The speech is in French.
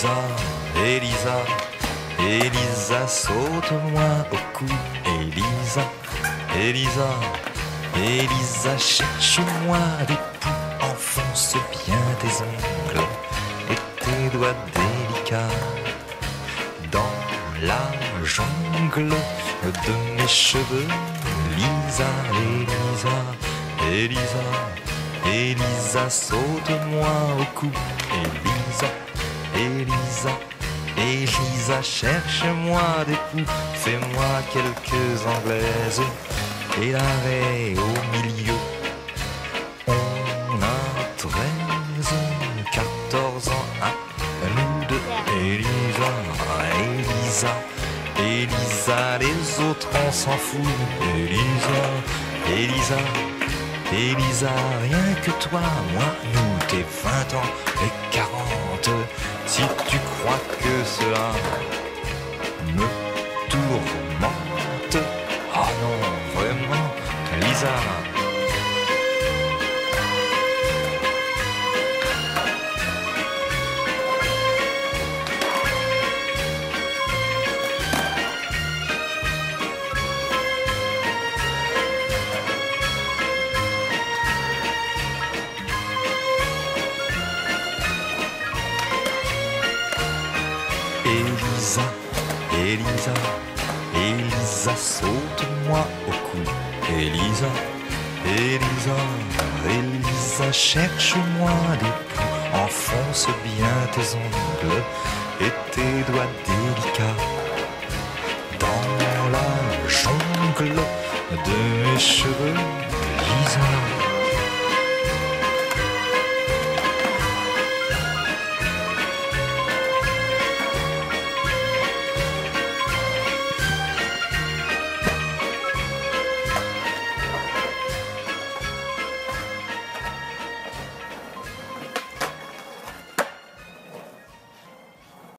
Elisa, Elisa, Elisa, saute-moi au cou. Elisa, Elisa, Elisa, cherche-moi des poux. Enfonce bien tes ongles et tes doigts délicats dans la jungle de mes cheveux. Elisa, Elisa, Elisa, Elisa, saute-moi au cou. Elisa, Elisa, Elisa, cherche-moi des poux. Fais-moi quelques anglaises et l'arrêt au milieu. On a 13, 14 ans à nous deux. Elisa, Elisa, Elisa, les autres on s'en fout. Elisa, Elisa, Elisa, rien que toi, moi, nous, tes 20 ans et 40. Si tu crois que cela me tourmente, ah non, vraiment, Lisa. Elisa, Elisa, Elisa, saute-moi au cou. Elisa, Elisa, Elisa, cherche-moi des poux. Enfonce bien tes ongles et tes doigts délicats dans la jungle de mes cheveux.